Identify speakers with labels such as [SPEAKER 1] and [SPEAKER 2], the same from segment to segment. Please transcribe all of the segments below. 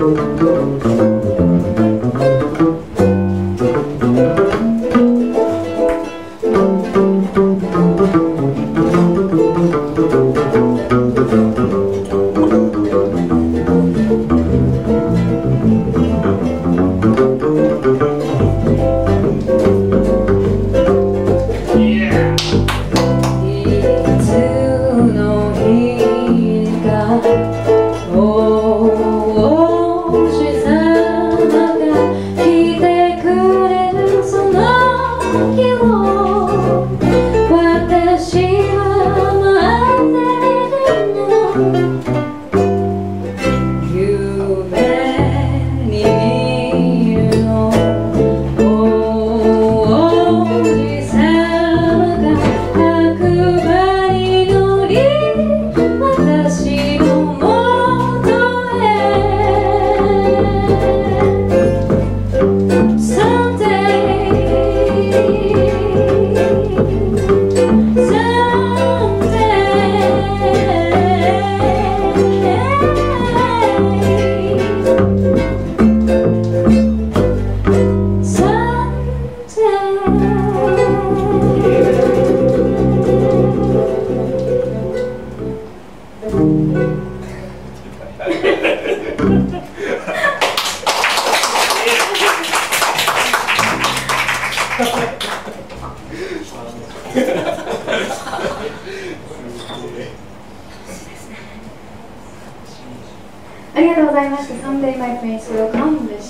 [SPEAKER 1] ありがとうございました。Someday My Prince Will Comeでした。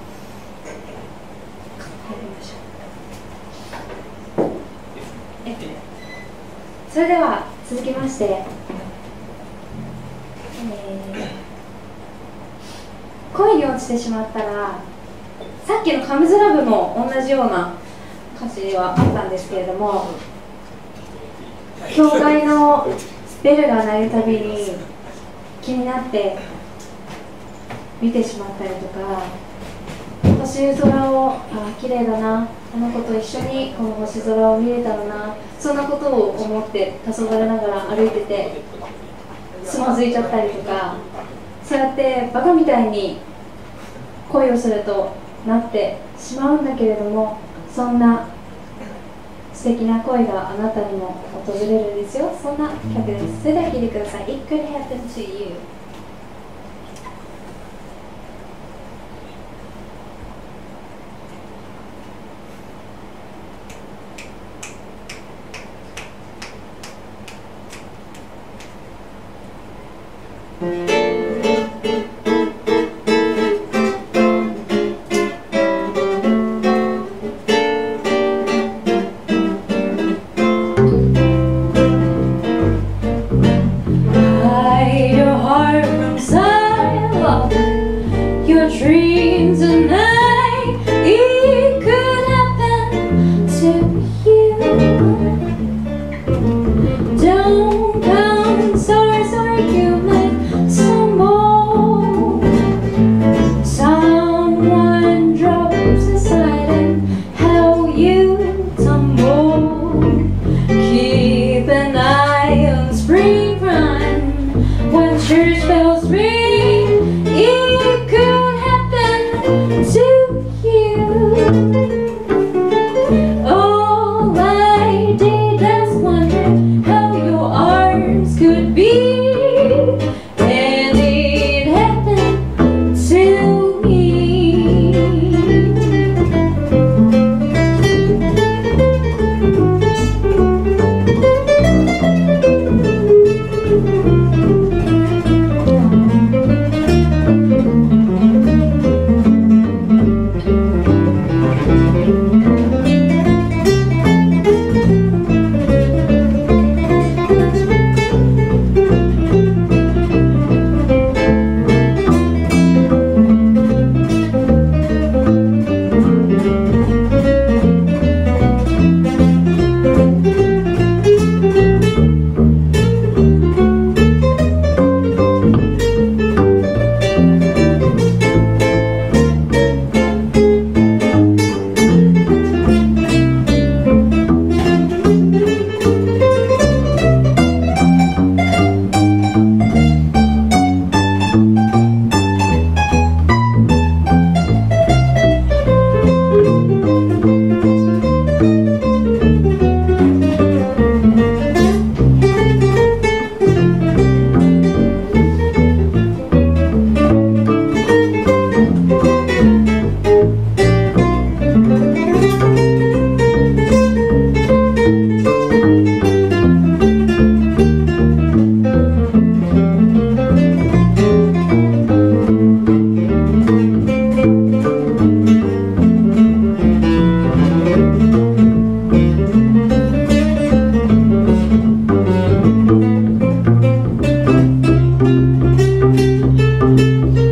[SPEAKER 1] それでは続きまして、恋に落ちてしまったら、さっきのカムズラブも同じような歌詞はあったんですけれども、教会のベルが鳴るたびに気になって見てしまったりとか、星空を綺麗だな、あの子と一緒にこの星空を見れたらな、そんなことを思って黄昏ながら歩いててつまずいちゃったりとか、そうやってバカみたいに恋をするとなってしまうんだけれども、そんな素敵な恋があなたにも訪れるんですよ。そんな曲です。それでは聴いてください。 It could happen to you。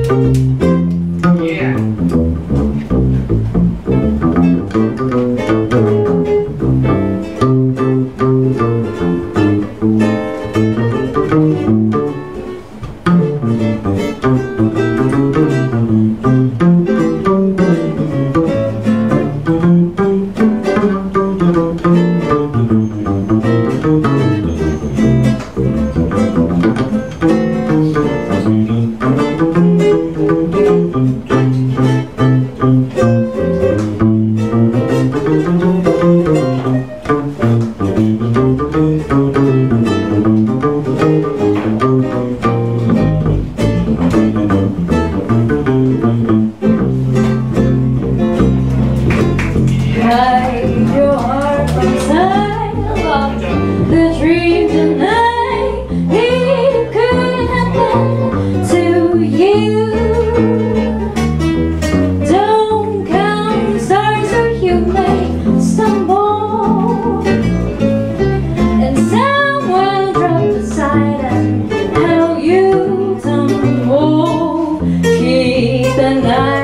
[SPEAKER 1] How you tumble, keep the night.